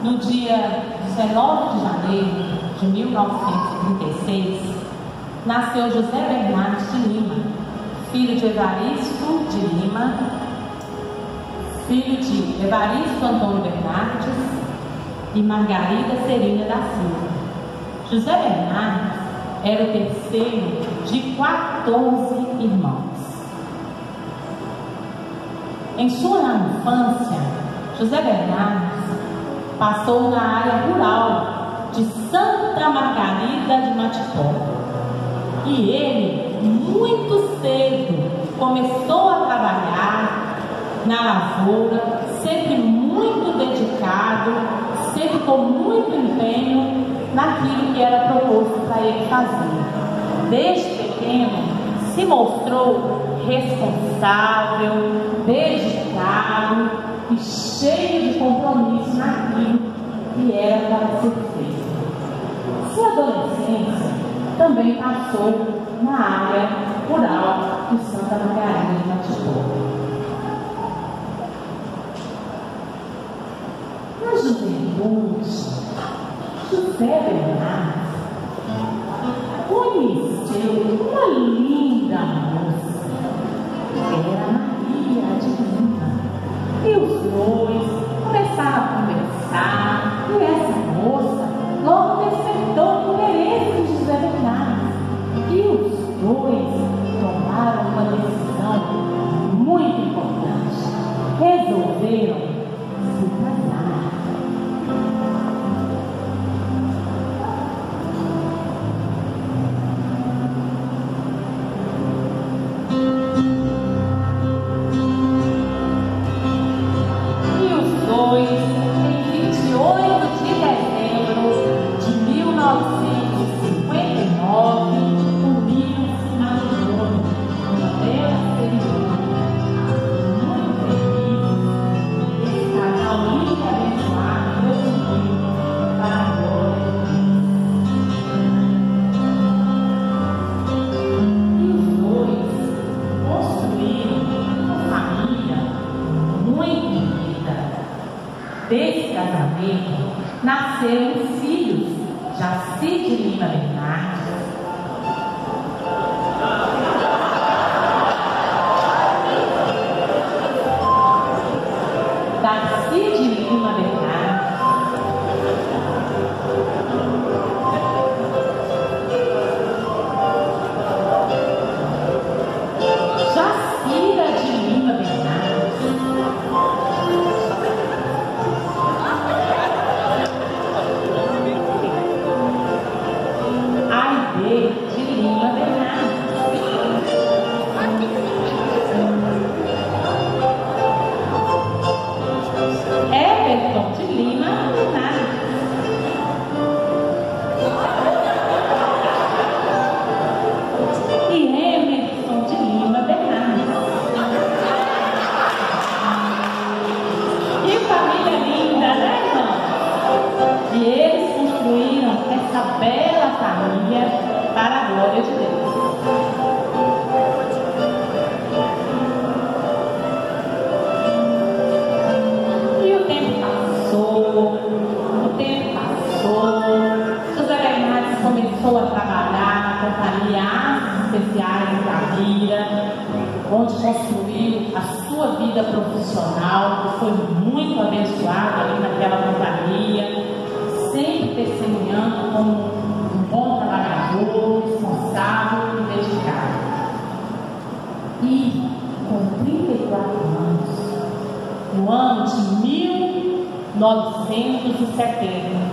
No dia 19 de janeiro de 1936, nasceu José Bernardes de Lima, filho de Evaristo de Lima, filho de Evaristo Antônio Bernardes e Margarida Serina da Silva. José Bernardes era o terceiro de 14 irmãos. Em sua infância, José Bernardes passou na área rural de Santa Margarida de Matipó. E ele, muito cedo, começou a trabalhar na lavoura, sempre muito dedicado, sempre com muito empenho naquilo que era proposto para ele fazer. Desde pequeno, se mostrou responsável, dedicado e cheio de compromisso naquilo que era para ser feito. Sua adolescência também passou na área rural de Santa Margarida de Matipó. Na juventude, José Bernardes conheceu uma linda moça, era Maria de Lima. E os dois começaram a conversar, e essa moça logo despertou o interesse de José Bernardes. E os dois tomaram uma decisão muito importante. Resolveram se casar. Desse casamento nasceram os filhos Jaci de Lima Bernardes, Darcy de Lima Bernardes, Jacira de Lima Bernardes, de Lima Bernardes, Everton de Lima Bernardes, e Emerson de Lima Bernardes. Que família linda, né, irmão? E eles construíram essa bela família para a glória de Deus. E o tempo passou, José Bernardes começou a trabalhar na companhia Aços Especiais da Vira, onde construiu a sua vida profissional, que foi muito abençoada ali naquela companhia, sempre testemunhando como bom trabalhador, responsável e dedicado. E com 34 anos, no ano de 1970,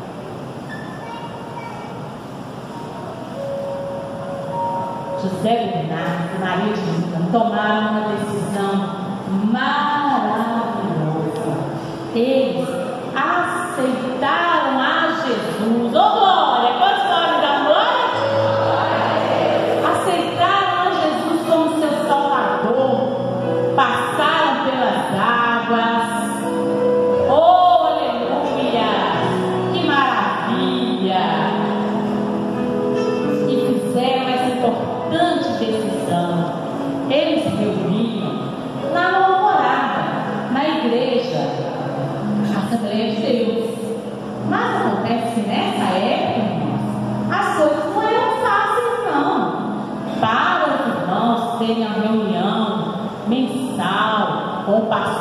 José Bernardes e Maria de Lima tomaram uma decisão maravilhosa. Eles aceitaram a Jesus. Ô glória! Quantos glórias da glória? Aceitaram a Jesus como seu Salvador. Passaram pelas águas. Oh, aleluia! Que maravilha! E fizeram essa importante decisão. Eles se reuniram na alvorada, na igreja, Assembleia de Deus.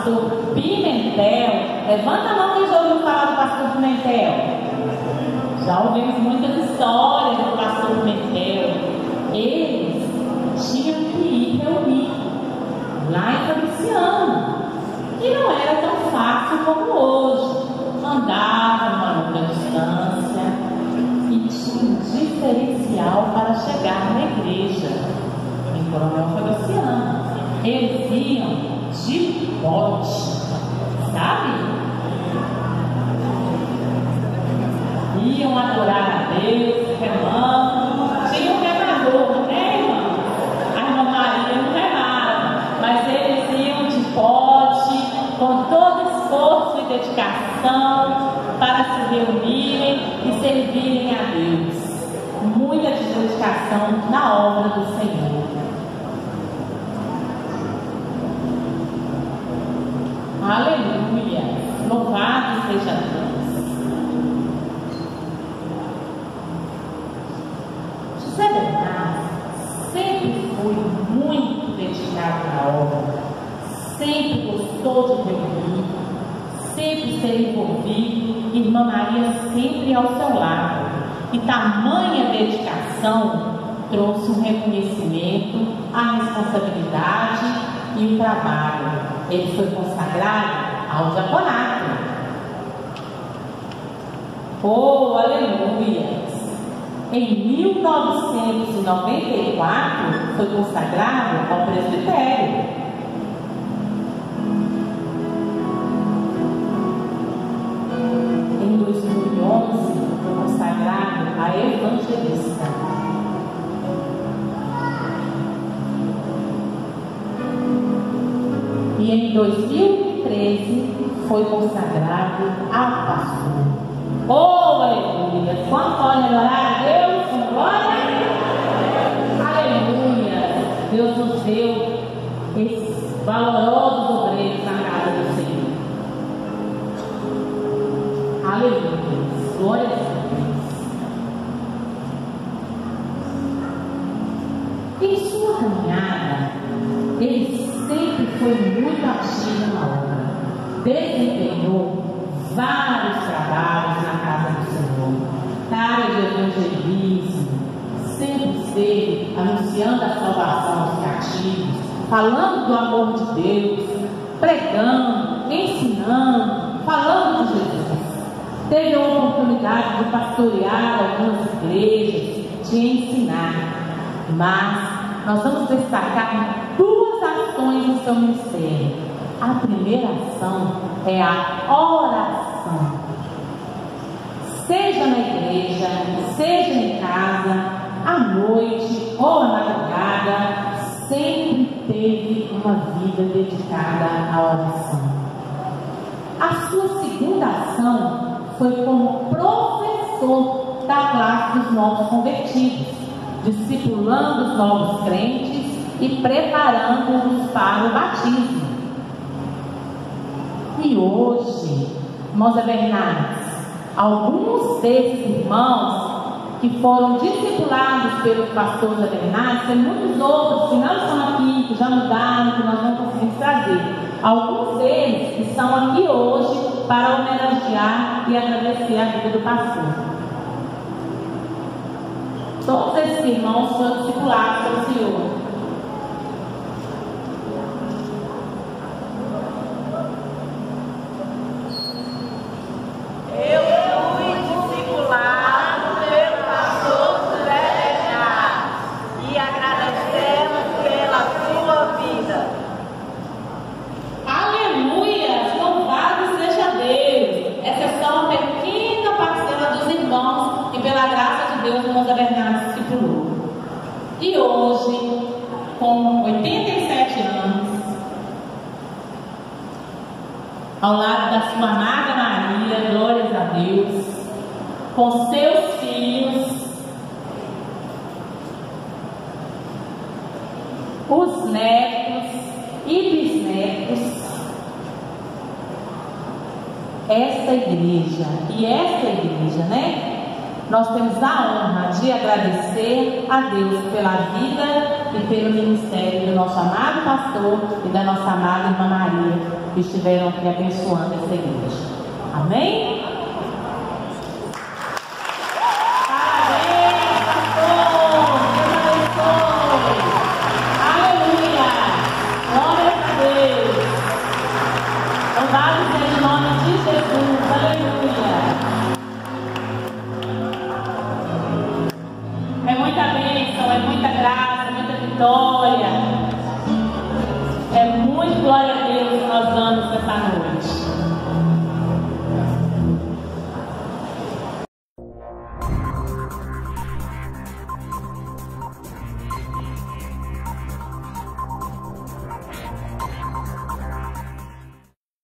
pastor Pimentel. Levanta a mão quem já ouviu falar do pastor Pimentel. Já ouvimos muitas histórias do pastor Pimentel. Eles tinham que ir reunir lá em Fabriciano, que não era tão fácil como hoje. Andava uma longa distância e tinha um diferencial para chegar na igreja em Coronel Fabriciano. Eles iam de bote, sabe? Iam adorar a Deus, remando. Tinha um remador, né, irmão? A irmã Maria não remava, mas eles iam de bote, com todo esforço e dedicação, para se reunirem e servirem a Deus. Muita dedicação na obra do Senhor. Aleluia! Louvado seja Deus. José Bernardo sempre foi muito dedicado à obra, sempre gostou de reunir, sempre ser envolvido, irmã Maria sempre ao seu lado. E tamanha dedicação trouxe um reconhecimento, a responsabilidade e o trabalho. Ele foi consagrado ao diaconato. Oh, aleluia! Em 1994 foi consagrado ao presbitério. Em 2011 foi consagrado a evangelista. E em 2013 foi consagrado a pastor. Oh, aleluia! Quanto pode adorar a Deus com glória? Aleluia! Deus nos deu esses valorosos obreiros na casa do Senhor. Aleluia! Glória a Deus. Em sua caminhada, ele sempre foi muito ativo na obra. Desempenhou vários trabalhos na casa do Senhor, na área de evangelismo, sempre esteve anunciando a salvação aos cativos, falando do amor de Deus, pregando, ensinando, falando de Jesus. Teve a oportunidade de pastorear algumas igrejas, de ensinar, mas nós vamos destacar duas ações no seu ministério. A primeira ação é a oração. Seja na igreja, seja em casa, à noite ou à madrugada, sempre teve uma vida dedicada à oração. A sua segunda ação foi como professor da classe dos novos convertidos, discipulando os novos crentes e preparando-os para o batismo. E hoje, irmãos Bernardes, alguns desses irmãos que foram discipulados pelo pastor José Bernardes, tem muitos outros que não estão aqui, que já mudaram, que nós não conseguimos trazer. Alguns deles estão aqui hoje para homenagear e agradecer a vida do pastor. Todos esses irmãos foram discipulados pelo Senhor. E hoje, com 87 anos, ao lado da sua amada Maria, glórias a Deus, com seus filhos, os netos e bisnetos, esta igreja, né? Nós temos a honra de agradecer a Deus pela vida e pelo ministério do nosso amado pastor e da nossa amada irmã Maria. que estiveram aqui abençoando essa igreja. Amém? Parabéns, pastor! Deus abençoe! Aleluia! Glória a Deus! Louvado seja o nome de Jesus! Aleluia! É muita bênção, é muita graça, é muita vitória. É muito glória a Deus que nós damos essa noite.